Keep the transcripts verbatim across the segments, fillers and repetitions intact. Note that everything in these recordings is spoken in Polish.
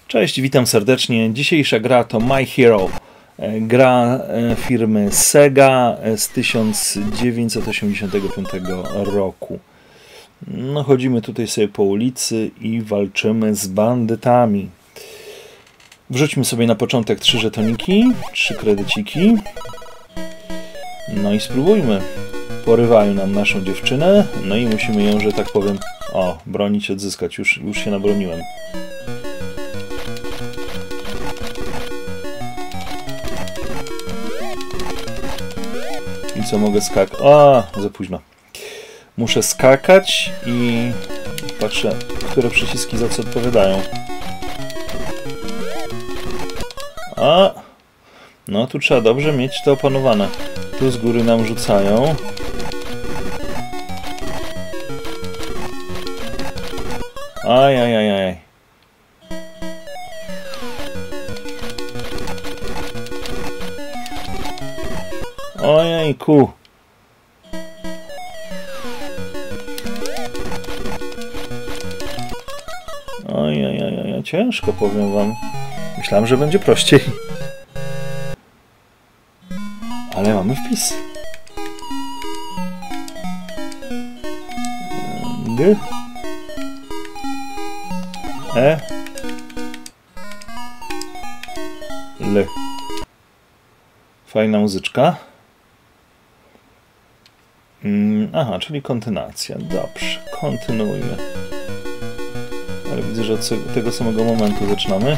Cześć, witam serdecznie. Dzisiejsza gra to My Hero. Gra firmy Sega z tysiąc dziewięćset osiemdziesiątego piątego roku. No, chodzimy tutaj sobie po ulicy i walczymy z bandytami. Wrzućmy sobie na początek trzy żetoniki, trzy kredyciki. No i spróbujmy. Porywają nam naszą dziewczynę, no i musimy ją, że tak powiem, o, bronić, odzyskać. Już, już się nabroniłem. I co, mogę skakać? A, za późno. Muszę skakać i patrzę, które przyciski za co odpowiadają. A, no tu trzeba dobrze mieć to opanowane. Tu z góry nam rzucają. Aj, aj, aj, aj. Ojejku. Ojej, ciężko, powiem wam. Myślałem, że będzie prościej. Ale mamy wpis. G. E. L. Fajna muzyczka. Aha, czyli kontynuacja. Dobrze, kontynuujmy. Ale widzę, że od tego samego momentu zaczynamy.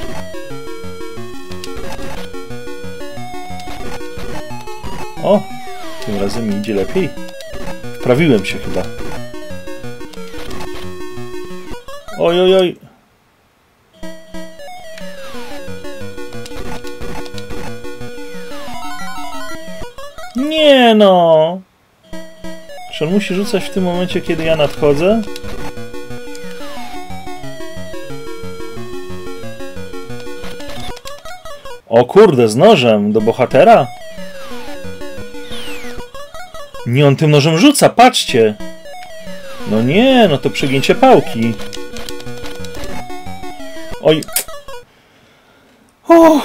O! Tym razem mi idzie lepiej. Wprawiłem się chyba. Oj, oj, oj. Nie no! Czy on musi rzucać w tym momencie, kiedy ja nadchodzę? O kurde, z nożem do bohatera? Nie, on tym nożem rzuca, patrzcie! No nie, no to przegięcie pałki. Oj. Uff.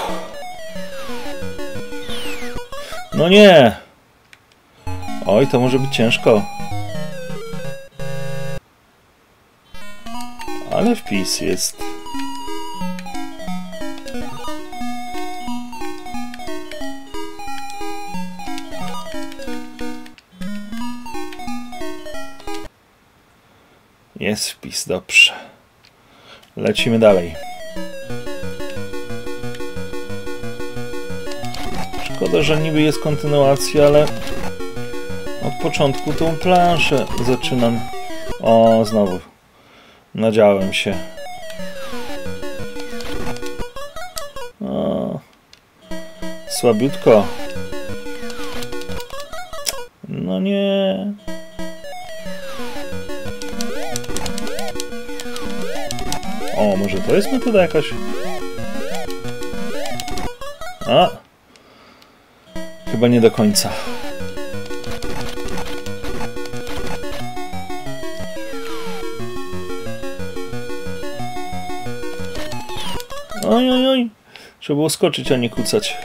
No nie. Oj, to może być ciężko. Ale wpis jest. Jest wpis, dobrze. Lecimy dalej. Szkoda, że niby jest kontynuacja, ale od początku tą planszę zaczynam. O, znowu. Nadziałem się. O, słabiutko. No nie. O, może to jest metoda jakaś? A! Chyba nie do końca. Oj, oj, oj. Trzeba było skoczyć, a nie kucać.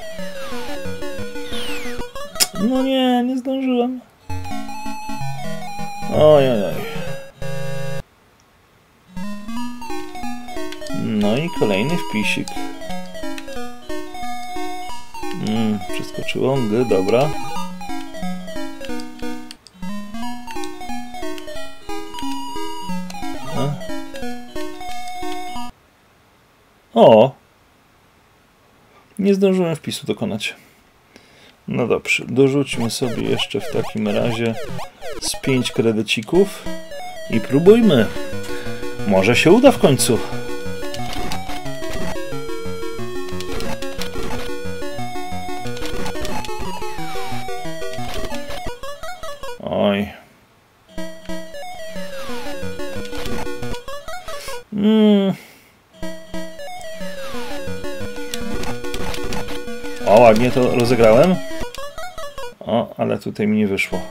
No nie, nie zdążyłem. Oj, oj, oj. No i kolejny wpisik. Mm, przeskoczyło. G, dobra. A. O! Nie zdążyłem wpisu dokonać. No dobrze, dorzućmy sobie jeszcze w takim razie z pięć kredycików i próbujmy. Może się uda w końcu. Oj. Mm. O, ładnie to rozegrałem. O, ale tutaj mi nie wyszło.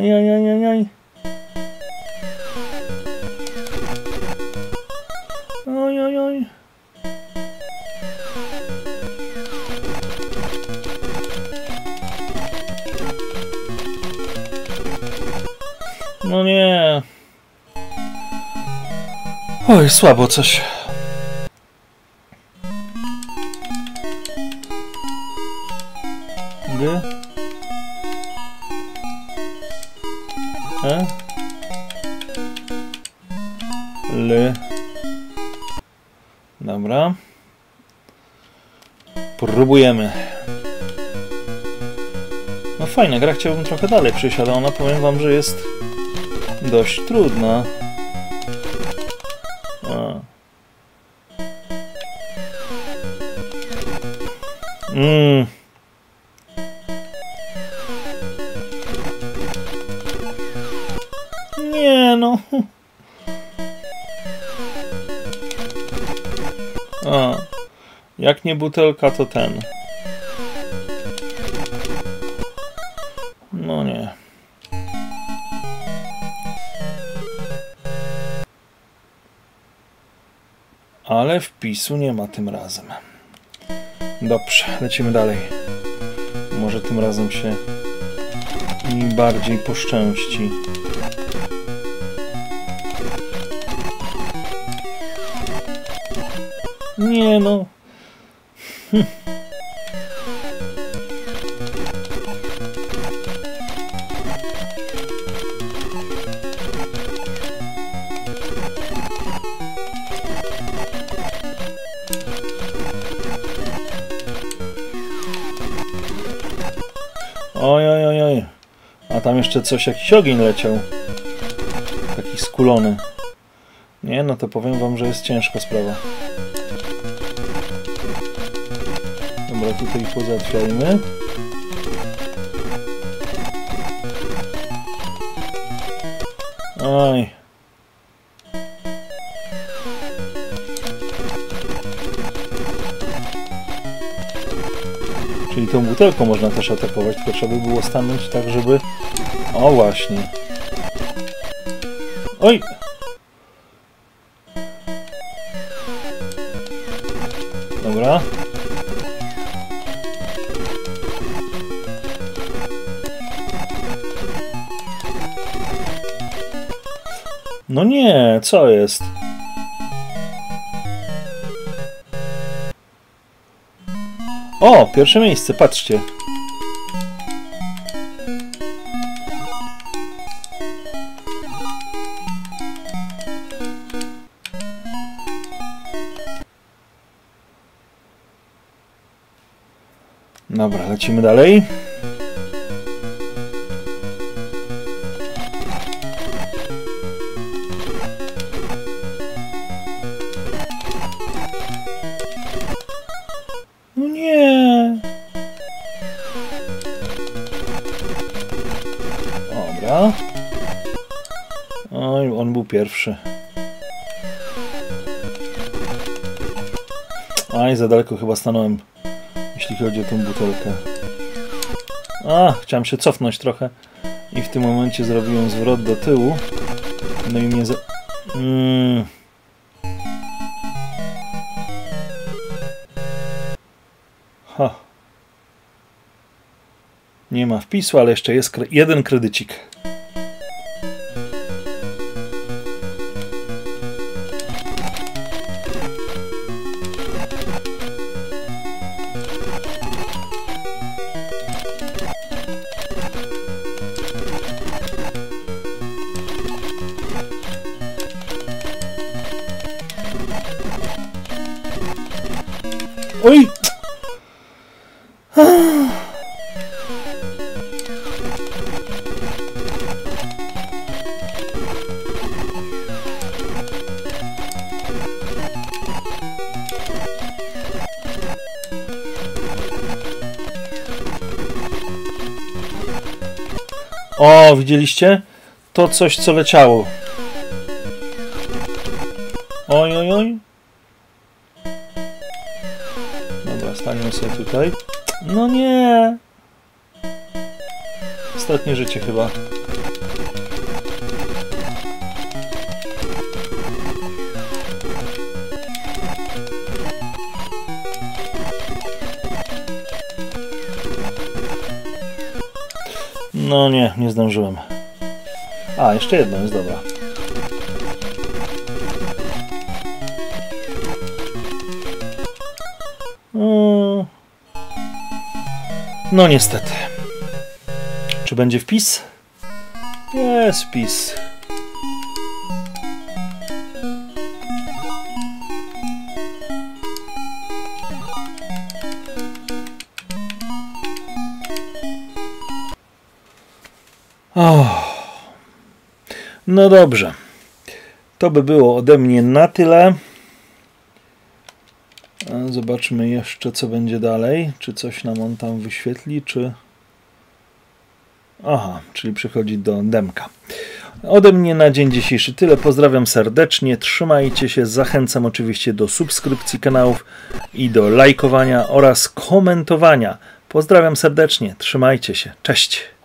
Ajajajajaj. Ojojoj. No nie. Oj, słabo coś. G. E. L. Dobra. Próbujemy. No fajna gra, chciałbym trochę dalej przejść, ale ona, powiem wam, że jest dość trudna. A. Mm. Nie no. A. Jak nie butelka, to ten. No nie. Ale wpisu nie ma tym razem. Dobrze, lecimy dalej. Może tym razem się mi bardziej poszczęści. Nie no. Hm. Oj, oj, oj, oj. A tam jeszcze coś, jakiś ogień leciał. Taki skulony. Nie, no to powiem wam, że jest ciężka sprawa. Dobra, tutaj pozałatwiajmy. Oj. Czyli tą butelką można też atakować, tylko trzeba by było stanąć tak, żeby... O właśnie. Oj! Dobra. No nie, co jest? O, pierwsze miejsce, patrzcie. Dobra, lecimy dalej. No nie. Dobra. Oj, on był pierwszy. Aj, za daleko chyba stanąłem, jeśli chodzi o tą butelkę. A, chciałem się cofnąć trochę i w tym momencie zrobiłem zwrot do tyłu. No i mnie za... Mm. Ha. Nie ma wpisu, ale jeszcze jest kre... jeden kredycik. Oj! O, widzieliście? To coś, co leciało. Oj, oj, oj. Dobra, staniemy sobie tutaj. No nie. Ostatnie życie chyba. No nie, nie zdążyłem. A, jeszcze jedno jest dobra. No niestety. Czy będzie wpis? Jest wpis. Oh. No dobrze. To by było ode mnie na tyle. Zobaczmy jeszcze, co będzie dalej. Czy coś nam on tam wyświetli, czy... Aha, czyli przychodzi do demka. Ode mnie na dzień dzisiejszy tyle. Pozdrawiam serdecznie, trzymajcie się. Zachęcam oczywiście do subskrypcji kanałów i do lajkowania oraz komentowania. Pozdrawiam serdecznie, trzymajcie się. Cześć!